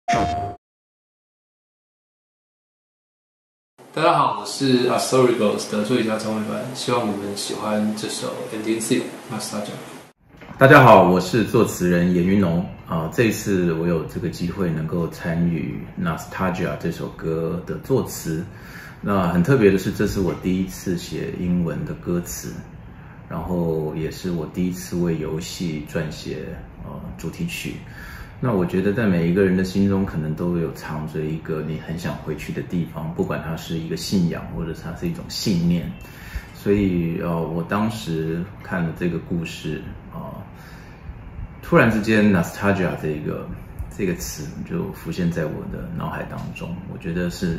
大家好，我是 Astorigos 的作曲家张伟凡，希望你们喜欢这首 Ending Theme Nostalgia。 大家好，我是作词人严云农这一次我有这个机会能够参与 Nostalgia 这首歌的作词。那很特别的是，这是我第一次写英文的歌词，然后也是我第一次为游戏撰写主题曲。那我觉得在每一个人的心中可能都有藏着一个你很想回去的地方，不管它是一个信仰或者它是一种信念。所以我当时看了这个故事突然之间 nostalgia 这个词就浮现在我的脑海当中。我觉得是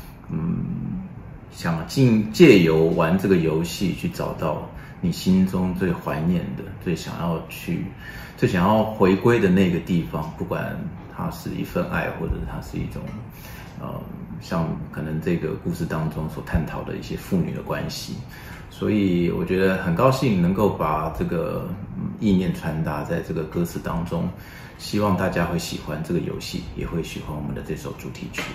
想借由玩这个游戏去找到你心中最怀念的、最想要回归的那个地方，不管它是一份爱，或者它是一种像可能这个故事当中所探讨的一些父女的关系。所以我觉得很高兴能够把这个意念传达在这个歌词当中，希望大家会喜欢这个游戏，也会喜欢我们的这首主题曲。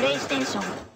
プレイステーション